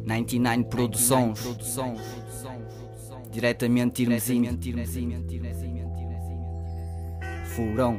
99 Produções, diretamente Irmezinho, Furão.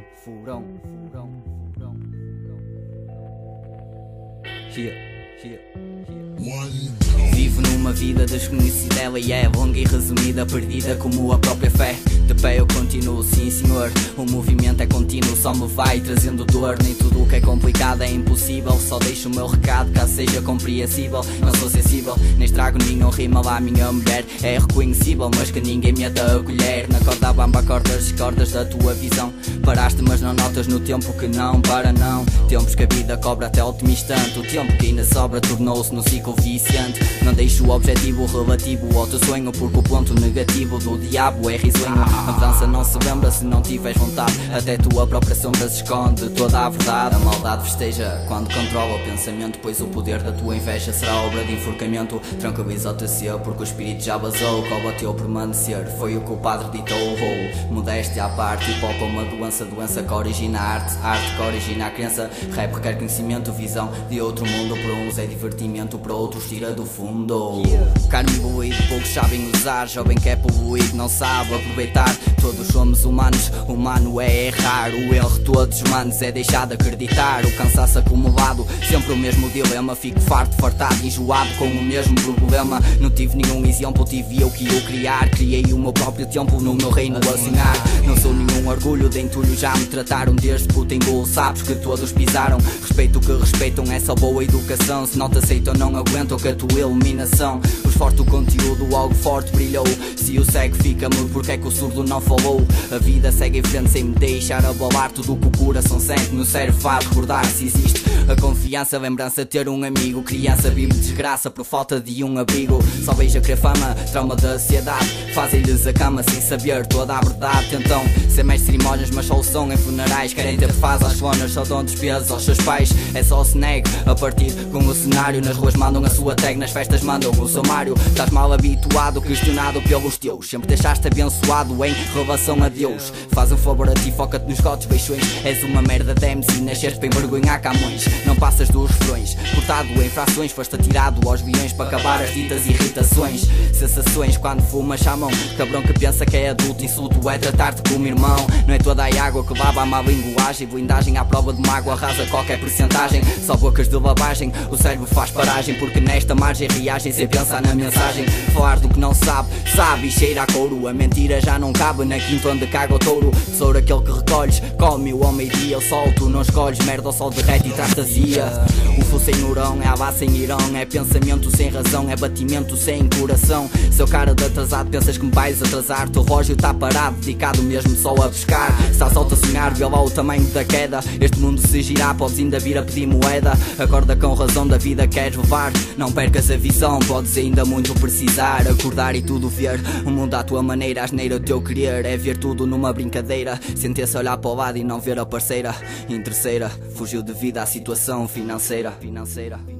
Vivo numa vida desconhecida, ela é longa e resumida, perdida como a própria fé. De pé eu continuo, sim senhor, o movimento é contínuo, só me vai trazendo dor. Nem tudo o que é complicado é impossível, só deixo o meu recado caso seja compreensível. Não sou sensível, nem estrago nenhum rima lá, a minha mulher é reconhecível, mas que ninguém me ata a colher. Na corda bamba cordas da tua visão, paraste mas não notas no tempo que não para não. Tempos que a vida cobra até o último instante, o tempo que ainda sobra tornou-se no ciclo viciante. Não deixo o objetivo relativo ao teu sonho, porque o ponto negativo do diabo é risonho. A mudança não se lembra se não tiveres vontade, até tua própria sombra se esconde toda a verdade. A maldade festeja quando controla o pensamento, pois o poder da tua inveja será obra de enforcamento. Tranquiliza-te seu, porque o espírito já vazou, qual bateu permanecer, foi o que o padre ditou. Modéstia à parte, hip hop é uma doença que origina a arte que origina a crença. Rap requer conhecimento, visão de outro mundo, para uns é divertimento, para outros tira do fundo. Carne imbuído, poucos sabem usar, jovem que é poluído não sabe aproveitar. Todos somos humanos, humano é errar, o erro de todos manos é deixar de acreditar. O cansaço acumulado, sempre o mesmo dilema, fico fartado, enjoado com o mesmo problema. Não tive nenhum exemplo, tive eu que eu criar, criei o meu próprio tempo no meu reino a sonhar. Não sou nenhum orgulho, de entulho já me trataram desde puto engolo, sabes que todos pisaram. Respeito o que respeitam, é só boa educação, se não te aceitam não aguentam com a tua eliminação. Os fortes o conteúdo, algo forte brilhou, se o cego fica mudo, porque é que o surdo não falou? A vida segue em frente sem me deixar abalar, tudo o que o coração sente no cérebro faz recordar. Se existe a confiança, a lembrança, ter um amigo, criança vive desgraça por falta de um abrigo. Só vejo a querer fama, trauma da ansiedade, fazem-lhes a cama sem saber toda a verdade. Tentam ser mais cerimónias, mas só o som em funerais, querem ter paz às fonas, só dão despesas aos seus pais. É só se negue a partir com o cenário, nas ruas mandam a sua tag, nas festas mandam o sumário. Estás mal habituado, questionado pelos teus, sempre deixaste abençoado em relação a Deus. Faz um favor a ti, foca-te nos cotes beixões, és uma merda de MC, nasceste para envergonhar Camões. Não passas dos refrões, cortado em frações, foste atirado aos leões para acabar as ditas irritações. Sensações quando fumas chamam, cabrão que pensa que é adulto, insulto é tratar-te como irmão. Não é toda a água que lava a má linguagem, blindagem à prova de uma água arrasa qualquer percentagem. Só bocas de lavagem, o cérebro faz paragem, porque nesta margem reagem sem pensar na mensagem. Falar do que não sabe, sabe e cheira a couro, a mentira já não cabe na quinta onde caga o touro. Tesouro aquele que recolhes, come-o ao meio-dia, o sol tu não escolhes, merda o sol derrete e traz tazia. O fogo sem neurão, é a base sem irão, é pensamento sem razão, é batimento sem coração. Seu cara de atrasado, pensas que me vais atrasar, teu relógio tá parado, dedicado mesmo só a pescar. Estás alto a sonhar, vê lá o tamanho da queda, este mundo se girar, podes ainda vir a pedir moeda. Acorda com razão da vida queres levar, não percas a visão, podes ainda muito precisar. Acordar e tudo ver, o mundo à tua maneira, a asneira do teu querer é ver tudo numa brincadeira. Sentir-se olhar para o lado e não ver a parceira. Em terceira, fugiu devido à situação financeira.